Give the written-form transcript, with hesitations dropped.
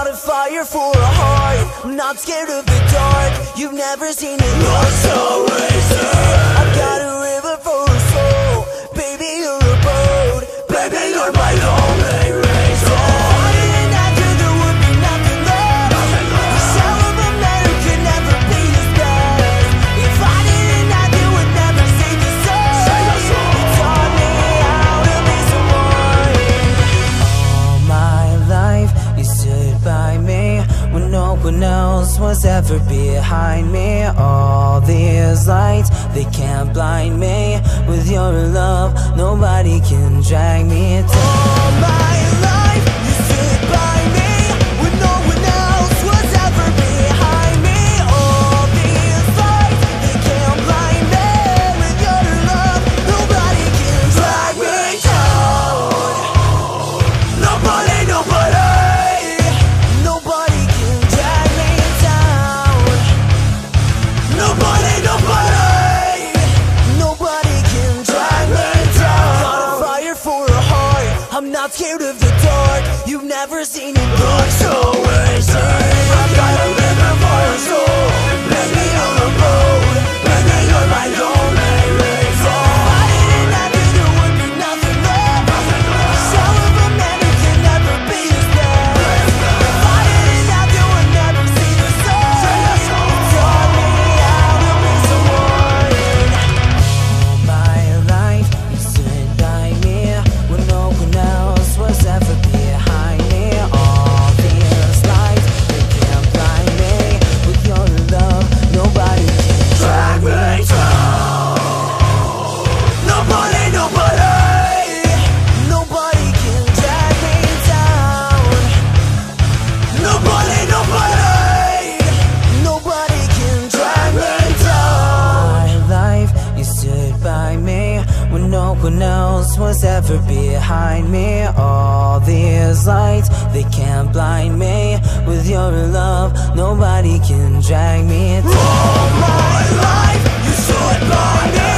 Got a fire for a heart, I'm not scared of the dark. You've never seen it look so easy. I've got a river for a soul, baby you're a boat, baby you're my lonely reason. If I didn't have you, there would be nothing left. The shell of a man who could never be his best. If I didn't have you, would never see the sun. You taught me how to be someone. All my life you stood by me when no one else was ever behind me. All these lights, they can't blind me. With your love, nobody can drag me down. All my life, you stood by me when no one else was ever behind me. All these lights, they can't blind me. With your love, nobody can drag me down. Nobody, nobody. Nobody can drag me down. Nobody, nobody. Nobody can drag me down. Got a fire for a heart, I'm not scared of the dark. You've never seen it look so easy. I've got a river for a soul, baby you're a boat, baby you're my lonely reason. If I didn't have you, there would be nothing left. The shell of a man who can never be his best. If I didn't have you, I'd never see the sun. You taught me how to be someone. All my life you stood by me when no one else was ever behind me. All these lights, they can't blind me. With your love, nobody can drag me down. Nobody, nobody. Nobody can drag me down. Nobody, nobody. Nobody can drag me down. My life, you stood by me when no one else was ever behind me. All these lights, they can't blind me. With your love, nobody can drag me down. All my life, you stood by me